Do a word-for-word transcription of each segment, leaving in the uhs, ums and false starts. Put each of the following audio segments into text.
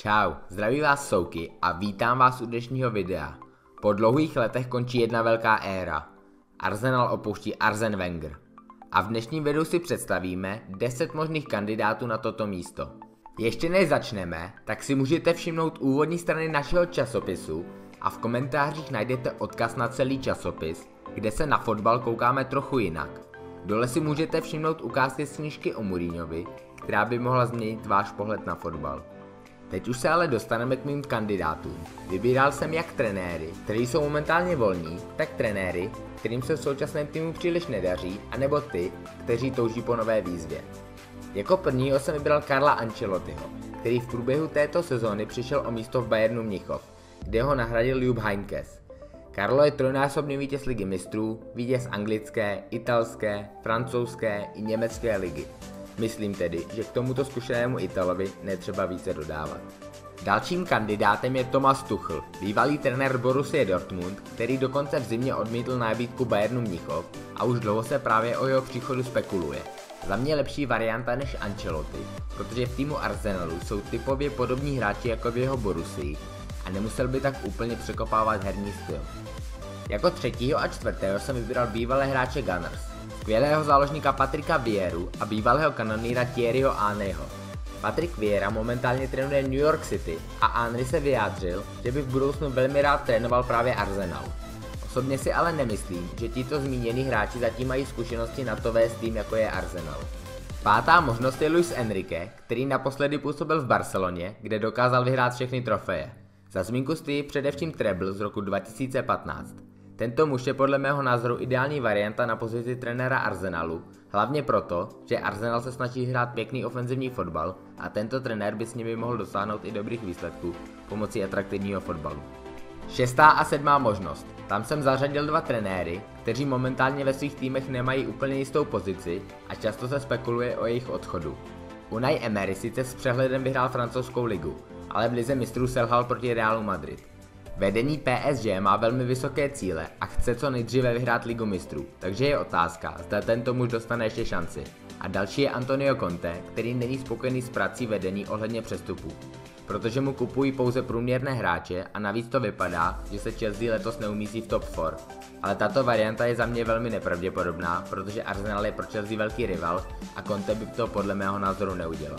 Čau, zdraví vás Souky a vítám vás u dnešního videa. Po dlouhých letech končí jedna velká éra. Arsenal opouští Arsene Wenger. A v dnešním videu si představíme deset možných kandidátů na toto místo. Ještě než začneme, tak si můžete všimnout úvodní strany našeho časopisu a v komentářích najdete odkaz na celý časopis, kde se na fotbal koukáme trochu jinak. Dole si můžete všimnout ukázky z knížky o Mourinhovi, která by mohla změnit váš pohled na fotbal. Teď už se ale dostaneme k mým kandidátům. Vybíral jsem jak trenéry, kteří jsou momentálně volní, tak trenéry, kterým se v současném týmu příliš nedaří, anebo ty, kteří touží po nové výzvě. Jako prvního jsem vybral Carla Ancelottiho, který v průběhu této sezóny přišel o místo v Bayernu Mnichov, kde ho nahradil Jupp Heynckes. Carlo je trojnásobný vítěz ligy mistrů, vítěz anglické, italské, francouzské i německé ligy. Myslím tedy, že k tomuto zkušenému Italovi netřeba více dodávat. Dalším kandidátem je Thomas Tuchel, bývalý trenér Borussie Dortmund, který dokonce v zimě odmítl nabídku Bayernu Mnichov a už dlouho se právě o jeho příchodu spekuluje. Za mě lepší varianta než Ancelotti, protože v týmu Arsenalu jsou typově podobní hráči jako v jeho Borussii a nemusel by tak úplně překopávat herní styl. Jako třetího a čtvrtého jsem vybral bývalé hráče Gunners, skvělého záložníka Patricka Vieru a bývalého kanonýra Thierryho Henryho. Patrick Vieira momentálně trénuje New York City a Henry se vyjádřil, že by v budoucnu velmi rád trénoval právě Arsenal. Osobně si ale nemyslím, že tito zmínění hráči zatím mají zkušenosti na to vést tým, jako je Arsenal. Pátá možnost je Luis Enrique, který naposledy působil v Barceloně, kde dokázal vyhrát všechny trofeje. Za zmínku stojí především treble z roku dva tisíce patnáct. Tento muž je podle mého názoru ideální varianta na pozici trenéra Arsenalu, hlavně proto, že Arsenal se snaží hrát pěkný ofenzivní fotbal a tento trenér by s nimi mohl dosáhnout i dobrých výsledků pomocí atraktivního fotbalu. Šestá a sedmá možnost. Tam jsem zařadil dva trenéry, kteří momentálně ve svých týmech nemají úplně jistou pozici a často se spekuluje o jejich odchodu. Unai Emery sice s přehledem vyhrál francouzskou ligu, ale v lize mistrů selhal proti Realu Madrid. Vedení P S G má velmi vysoké cíle a chce co nejdříve vyhrát ligu mistrů, takže je otázka, zda tento muž dostane ještě šanci. A další je Antonio Conte, který není spokojený s prací vedení ohledně přestupů, protože mu kupují pouze průměrné hráče a navíc to vypadá, že se Chelsea letos neumístí v top čtyři. Ale tato varianta je za mě velmi nepravděpodobná, protože Arsenal je pro Chelsea velký rival a Conte by to podle mého názoru neudělal.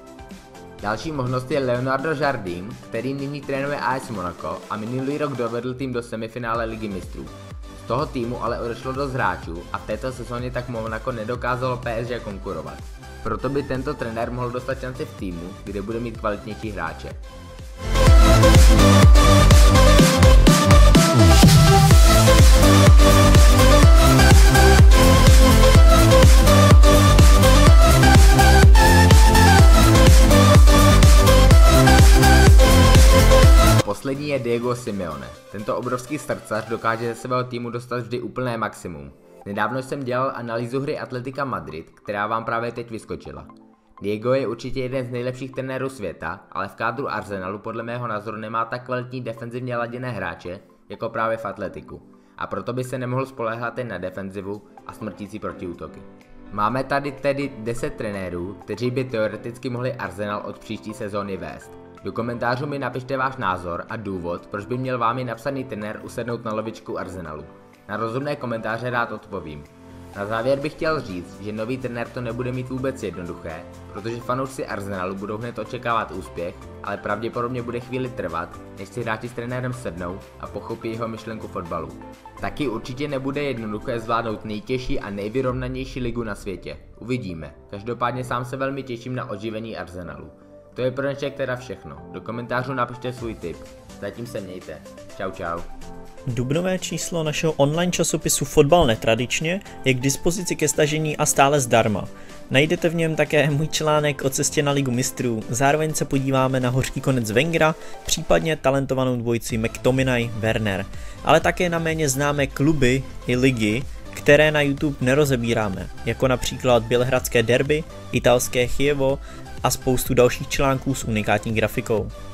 Další možnost je Leonardo Jardim, který nyní trénuje A S Monaco a minulý rok dovedl tým do semifinále ligy mistrů. Z toho týmu ale odešlo dost hráčů a v této sezóně tak Monaco nedokázalo P S G konkurovat. Proto by tento trenér mohl dostat šanci v týmu, kde bude mít kvalitnější hráče. Poslední je Diego Simeone. Tento obrovský srdcař dokáže ze svého týmu dostat vždy úplné maximum. Nedávno jsem dělal analýzu hry Atletica Madrid, která vám právě teď vyskočila. Diego je určitě jeden z nejlepších trenérů světa, ale v kádru Arsenalu podle mého názoru nemá tak kvalitní defenzivně laděné hráče, jako právě v Atletiku. A proto by se nemohl spoléhat jen na defenzivu a smrtící protiútoky. Máme tady tedy deset trenérů, kteří by teoreticky mohli Arsenal od příští sezóny vést. Do komentářů mi napište váš názor a důvod, proč by měl vámi napsaný trenér usednout na lovičku Arsenalu. Na rozumné komentáře rád odpovím. Na závěr bych chtěl říct, že nový trenér to nebude mít vůbec jednoduché, protože fanoušci Arsenalu budou hned očekávat úspěch, ale pravděpodobně bude chvíli trvat, než si hráči s trenérem sednou a pochopí jeho myšlenku fotbalu. Taky určitě nebude jednoduché zvládnout nejtěžší a nejvyrovnanější ligu na světě. Uvidíme. Každopádně sám se velmi těším na oživení Arsenalu. To je pro dnešek teda všechno. Do komentářů napište svůj tip. Zatím se mějte. Čau čau. Dubnové číslo našeho online časopisu Fotbal netradičně je k dispozici ke stažení a stále zdarma. Najdete v něm také můj článek o cestě na ligu mistrů, zároveň se podíváme na hořký konec Wengera, případně talentovanou dvojici McTominay-Werner, ale také na méně známé kluby i ligy, které na YouTube nerozebíráme, jako například bělehradské derby, italské Chievo a spoustu dalších článků s unikátní grafikou.